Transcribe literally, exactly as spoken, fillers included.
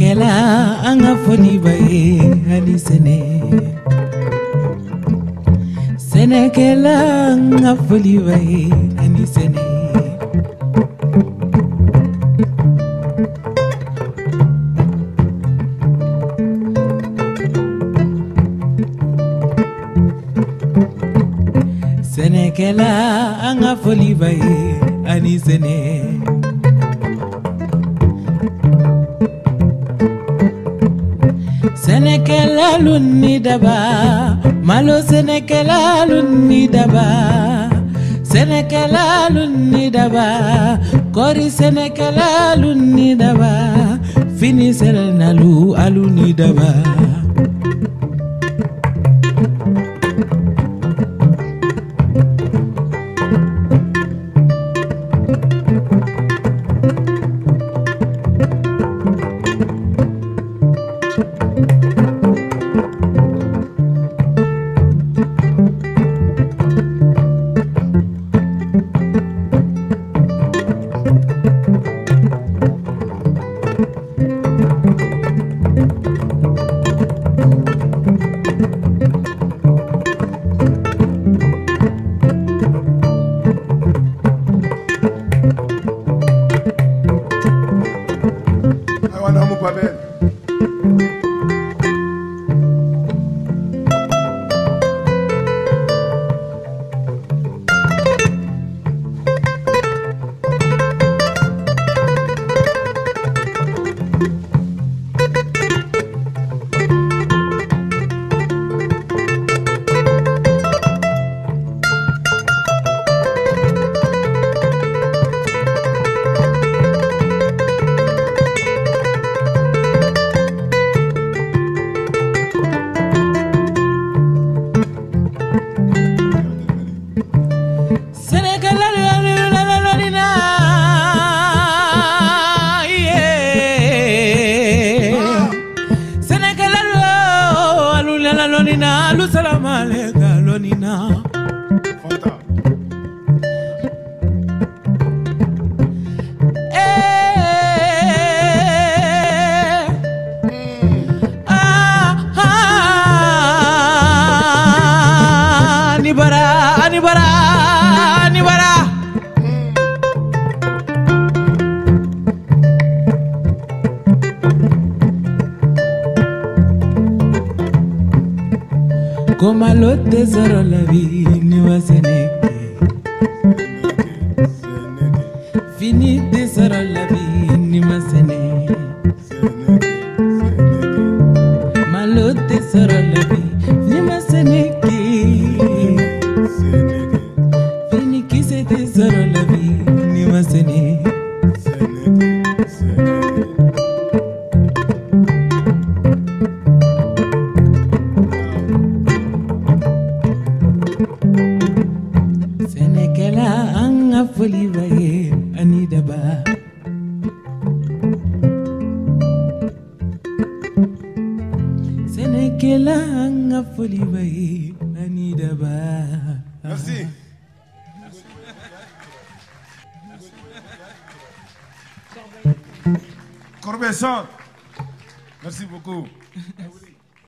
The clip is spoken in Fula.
Sénégal anga foli baye ani Séné Sénégal anga foli baye ani Séné Sénégal anga foli baye ani Séné Sénégal aluni daba malo Sénégal aluni daba Sénégal aluni daba kori Sénégal aluni daba fini serenalu aluni daba Lonina, lu salam alega lonina. Fanta. Eh, ah, ah, Anibara, Anibara, Anibara. Como lo tesoro la vie ni va Sénégal fini tesoro la vie ni va Sénégal malo tesoro la vie ni va Sénégal fini qui c'est tesoro la vie ni va Sénégal Sénégal anga foli baye ani daba Sénégal anga foli baye ani daba. Merci. Corbesson. Merci beaucoup.